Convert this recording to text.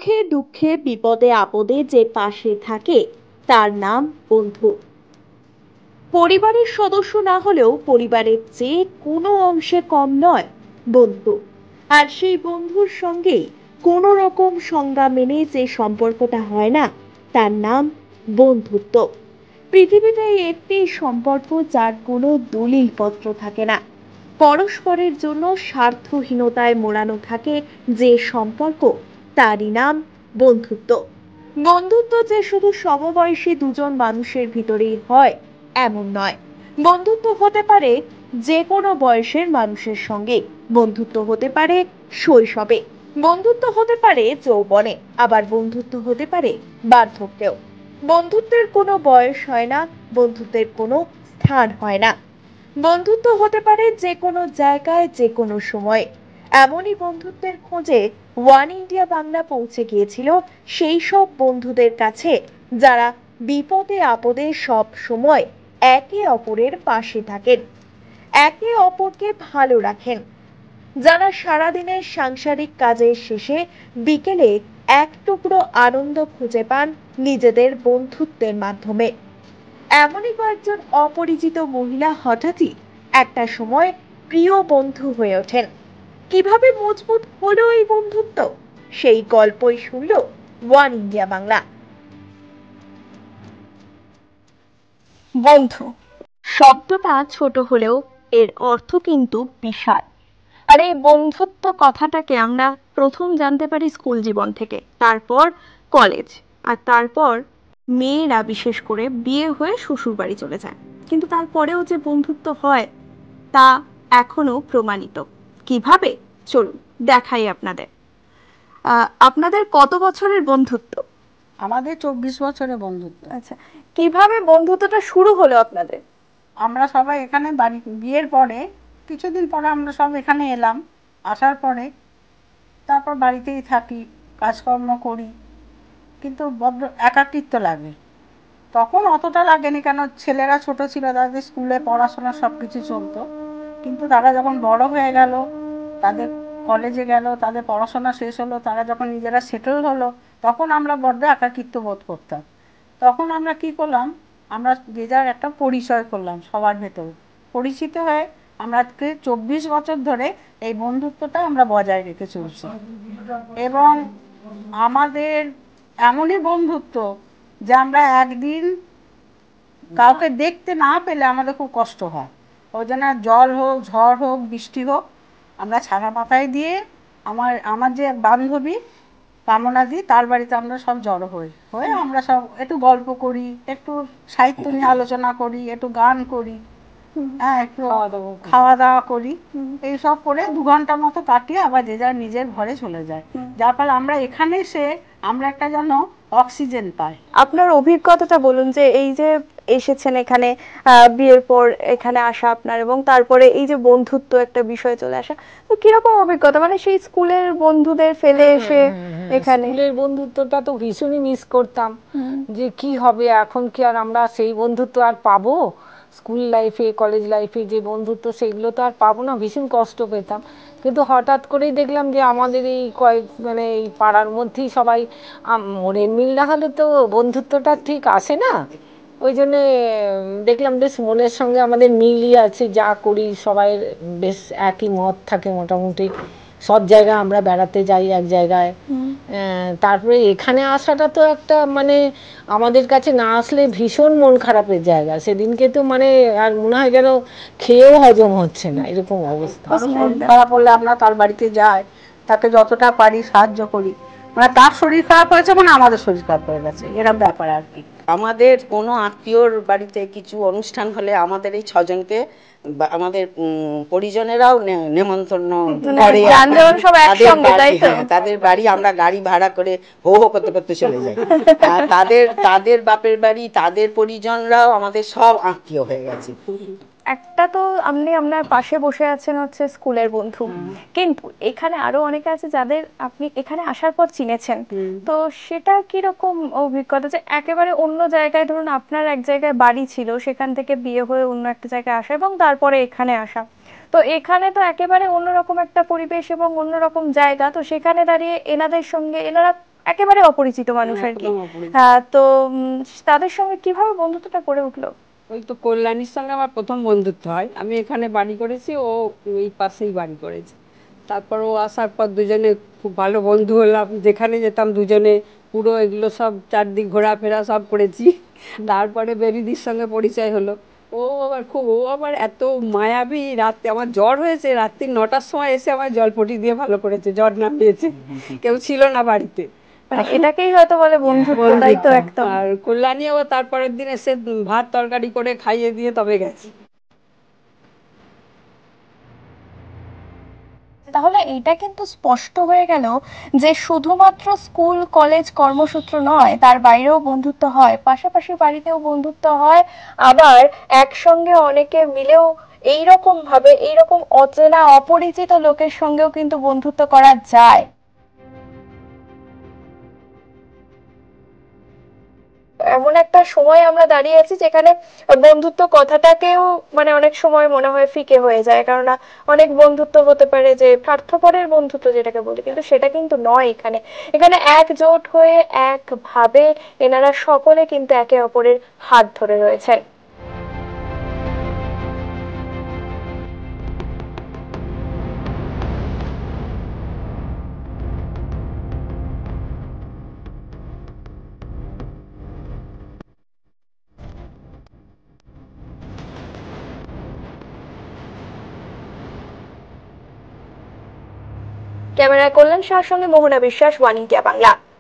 সুখে দুঃখে বিপদে আপদে যে পাশে থাকে তার নাম বন্ধু। পরিবারের সদস্য না হলেও পরিবারের চেয়ে কোনো অংশে কম নয় বন্ধু। আর সেই বন্ধুর সঙ্গেই কোনো রকম সংজ্ঞা মেনে যে সম্পর্কটা হয় না তার নাম বন্ধুত্ব। পৃথিবীতে একটি সম্পর্ক যার কোনো দলিল পত্র থাকে না, পরস্পরের জন্য স্বার্থহীনতায় মোড়ানো থাকে যে সম্পর্ক তারই নাম বন্ধুত্ব। বন্ধুত্ব যে শুধু সমবয়সী দুজন মানুষের ভিতরেই হয় এমন নয়। বন্ধুত্ব হতে পারে যে কোনো বয়সের মানুষের সঙ্গে, বন্ধুত্ব হতে পারে শৈশবে, বন্ধুত্ব হতে পারে যৌবনে, আবার বন্ধুত্ব হতে পারে বার্ধক্যেও। বন্ধুত্বের কোনো বয়স হয় না, বন্ধুত্বের কোনো স্থান হয় না। বন্ধুত্ব হতে পারে যে কোনো জায়গায় যে কোনো সময়। এমনই বন্ধুত্বের খোঁজে ওয়ান ইন্ডিয়া বাংলা পৌঁছে গিয়েছিল সেই সব বন্ধুদের কাছে যারা বিপদে আপদে সব সময় একে অপরের পাশে থাকেন, একে অপরকে ভালো রাখেন, যারা সারাদিনের সাংসারিক কাজের শেষে বিকেলে এক টুকরো আনন্দ খুঁজে পান নিজেদের বন্ধুত্বের মাধ্যমে। এমনই কয়েকজন অপরিচিত মহিলা হঠাৎই একটা সময় প্রিয় বন্ধু হয়ে ওঠেন। কিভাবে মজবুত হলো এই বন্ধুত্ব, সেই গল্পই শুনল ওয়ান ইন্ডিয়া বাংলা। বন্ধু শব্দটা ছোট হলেও এর অর্থ কিন্তু বিশাল। আর এই বন্ধুত্ব কথাটাকে আমরা প্রথম জানতে পারি স্কুল জীবন থেকে, তারপর কলেজ, আর তারপর মেয়েরা বিশেষ করে বিয়ে হয়ে শ্বশুর বাড়ি চলে যায়। কিন্তু তারপরেও যে বন্ধুত্ব হয় তা এখনো প্রমাণিত। কিভাবে চলুন দেখাই আপনাদের। আপনাদের কত বছরের বন্ধুত্ব? আমাদের 24 বছরের বন্ধুত্ব। আচ্ছা, কিভাবে বন্ধুত্বটা শুরু হলো আপনাদের? আমরা সবাই এখানে বাড়ি বিয়ের পরে কিছুদিন পরে আমরা সব এখানে এলাম। আসার পরে তারপর বাড়িতেই থাকি, কাজকর্ম করি, কিন্তু বড্ড একাকিত্ব লাগে। তখন অতটা লাগেনি, কেন ছেলেরা ছোট ছিল, তাদের স্কুলে পড়াশোনা সব কিছু চলতো। কিন্তু তারা যখন বড় হয়ে গেল, তাদের কলেজে গেল, তাদের পড়াশোনা শেষ হলো, তারা যখন নিজেরা সেটেল হলো, তখন আমরা বড্ড একাকিত্ব বোধ করতাম। তখন আমরা কি করলাম, আমরা যে যার একটা পরিচয় করলাম সবার ভেতরে। পরিচিত হয়ে আমরা আজকে 24 বছর ধরে এই বন্ধুত্বটা আমরা বজায় রেখে চলছি। এবং আমাদের এমনই বন্ধুত্ব যে আমরা একদিন কাউকে দেখতে না পেলে আমাদের খুব কষ্ট হয়। ওই জন্য জল হোক, ঝড় হোক, বৃষ্টি হোক, আমরা ছাতা মাথায় দিয়ে আমার যে এক বান্ধবী কামনা দি, তার বাড়িতে আমরা সব জড়ো হয়ে আমরা সব একটু গল্প করি, একটু সাহিত্য নিয়ে আলোচনা করি, একটু গান করি, হ্যাঁ, একটু খাওয়া দাওয়া করি। এইসব করে 2 ঘন্টার মতো কাটিয়ে আবার যে যার নিজের ঘরে চলে যায়। যার ফলে আমরা এখানে এসে আমরা একটা যেন অক্সিজেন পাই। আপনার অভিজ্ঞতাটা বলুন, যে এই যে এসেছেন এখানে, বিয়ের পর এখানে আসা আপনার, এবং তারপরে এই যে বন্ধুত্ব একটা বিষয় চলে আসা, তো কিরকম অভিজ্ঞতা? মানে সেই স্কুলের বন্ধুদের ফেলে এসে এখানে স্কুলের বন্ধুত্বটা তো ভীষণই মিস করতাম, যে কি হবে এখন, কি আর আমরা সেই বন্ধুত্ব আর পাবো? স্কুল লাইফে, কলেজ লাইফে যে বন্ধুত্ব, সেগুলো তো আর পাবো না, ভীষণ কষ্ট পেতাম। কিন্তু হঠাৎ করেই দেখলাম যে আমাদের এই মানে এই পাড়ার মধ্যেই সবাই মনের মিল না হলে তো বন্ধুত্বটা ঠিক আসে না। ওই জন্যে দেখলাম বেশ মনের সঙ্গে আমাদের মিলই আছে, যা করি সবাই বেশ একই মত থাকে মোটামুটি। সব জায়গায় আমরা বেড়াতে যাই এক জায়গায়। তারপরে এখানে আসাটা তো একটা মানে আমাদের কাছে না আসলে ভীষণ মন খারাপের জায়গা। সেদিনকে তো মানে আর মনে হয় যেন খেয়েও হজম হচ্ছে না, এরকম অবস্থা। শরীর খারাপ হলে আমরা তার বাড়িতে যাই, তাকে যতটা পারি সাহায্য করি। মানে তার শরীর খারাপ হয়েছে মানে আমাদের শরীর খারাপ হয়ে গেছে, এরকম ব্যাপার আর কি। আমাদের কোনো আত্মীয়র বাড়িতে কিছু অনুষ্ঠান হলে আমাদের এই 6 জনকে আমাদের পরিজনেরাও নেমন্তন্ন করে। তাদের বাড়ি আমরা গাড়ি ভাড়া করে হো হো করতে করতে চলে যাই। আর তাদের বাপের বাড়ি, তাদের পরিজনরাও আমাদের সব আত্মীয় হয়ে গেছে। একটা তো আপনার পাশে বসে আছেন হচ্ছে স্কুলের বন্ধু, কিন্তু এখানে আরো অনেকে আছে যাদের আপনি এখানে আসার পর চিনেছেন। তো সেটা কিরকম অভিজ্ঞতা, যে একেবারে অন্য জায়গায়, ধরুন আপনার এক জায়গায় বাড়ি ছিল, সেখান থেকে বিয়ে হয়ে অন্য একটা জায়গায় আসা এবং তারপরে এখানে আসা, তো এখানে তো একেবারে অন্যরকম একটা পরিবেশ এবং অন্যরকম জায়গা। তো সেখানে দাঁড়িয়ে এনাদের সঙ্গে, এনারা একেবারে অপরিচিত মানুষ আর কি। একদম অপরিচিত। তো তাদের সঙ্গে কিভাবে বন্ধুত্বটা গড়ে উঠলো? ওই তো কল্যাণীর সঙ্গে আমার প্রথম বন্ধুত্ব হয়, আমি এখানে বাড়ি করেছি, ও এই পাশেই বাড়ি করেছে। তারপর ও আসার পর দুজনে খুব ভালো বন্ধু হলাম, যেখানে যেতাম দুজনে পুরো এগুলো সব চারদিক ঘোরাফেরা সব করেছি। তারপরে বেবিদির সঙ্গে পরিচয় হলো। ও আবার এত মায়াবী, রাতে আমার জ্বর হয়েছে, রাত্রি 9টার সময় এসে আমার জলপটি দিয়ে ভালো করেছে, জ্বর নামিয়েছে, কেউ ছিল না বাড়িতে। মানে এটাকেই হয়তো বলে বন্ধুত্ব, তাই তো? একদম। আর কল্যাণীও তারপরের দিন এসে ভাত তরকারি করে খাইয়ে দিয়ে তবে গেছে। তাহলে এটা কিন্তু স্পষ্ট হয়ে গেল যে শুধুমাত্র স্কুল কলেজ কর্মসূত্র নয়, তার বাইরেও বন্ধুত্ব হয়, পাশাপাশি বাড়িতেও বন্ধুত্ব হয়, আবার একসঙ্গে অনেকে মিলেও এইরকম ভাবে এইরকম অচেনা অপরিচিত লোকের সঙ্গেও কিন্তু বন্ধুত্ব করা যায়। এমন একটা সময় আমরা দাঁড়িয়ে আছি যেখানে বন্ধুত্ব কথাটাকেও মানে অনেক সময় মনে হয় ফিকে হয়ে যায়, কেননা অনেক বন্ধুত্ব হতে পারে যে স্বার্থপরের বন্ধুত্ব যেটাকে বলি, কিন্তু সেটা কিন্তু নয়। এখানে এখানে একজোট হয়ে একভাবে এনারা সকলে কিন্তু একে অপরের হাত ধরে রয়েছে। ক্যামেরায় কল্যাণ শাহর সঙ্গে মোহনা বিশ্বাস, ওয়ান ইন্ডিয়া বাংলা।